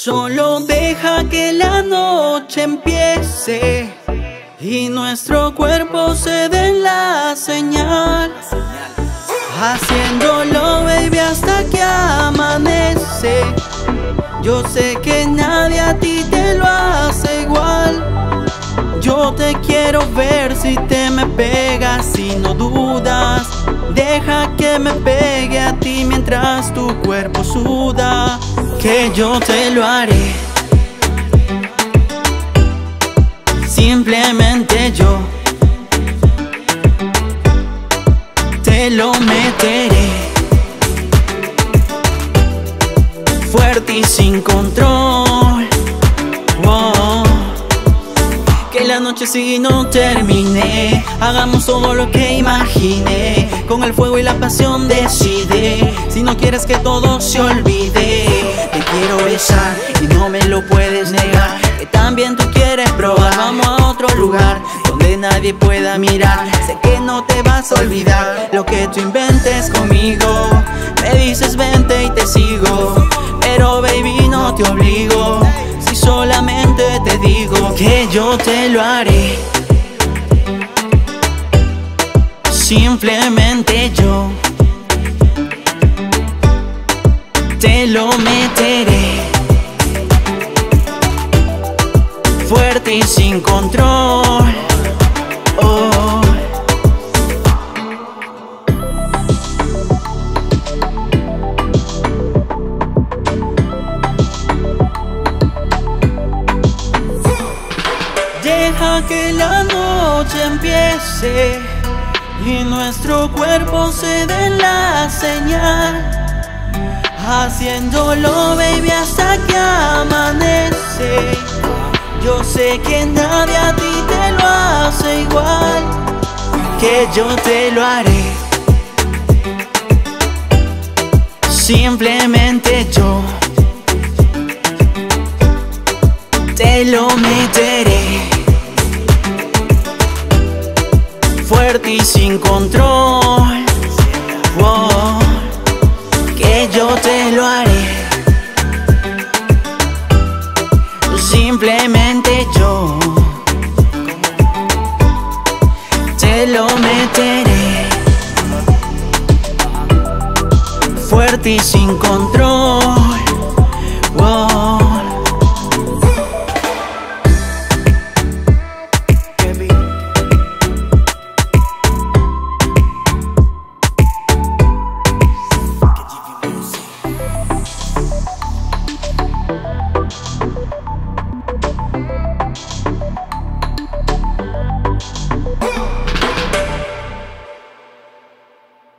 Solo deja que la noche empiece y nuestro cuerpo se dé la señal, haciéndolo, baby, hasta que amanece. Yo sé que nadie a ti te lo hace igual. Yo te quiero ver si te me pegas, si no dudas. Deja que me pegue a ti mientras tu cuerpo suda, que yo te lo haré. Simplemente yo te lo meteré, fuerte y sin control. Oh. Que la noche sigue y no termine. Hagamos todo lo que imaginé. Con el fuego y la pasión decide. Si no quieres que todo se olvide, te quiero besar y no me lo puedes negar. Que también tú quieres probar. Vamos a otro lugar donde nadie pueda mirar. Sé que no te vas a olvidar lo que tú inventes conmigo. Me dices vente y te sigo, pero baby no te obligo. Si solamente te digo que yo te lo haré. Simplemente yo te lo meteré, fuerte y sin control. Oh. Deja que la noche empiece y nuestro cuerpo se dé la señal, haciéndolo, baby, hasta que amanece. Yo sé que nadie a ti te lo hace igual, que yo te lo haré. Simplemente yo te lo meteré, fuerte y sin control. Oh, que yo te lo haré. Simplemente yo te lo meteré, fuerte y sin control.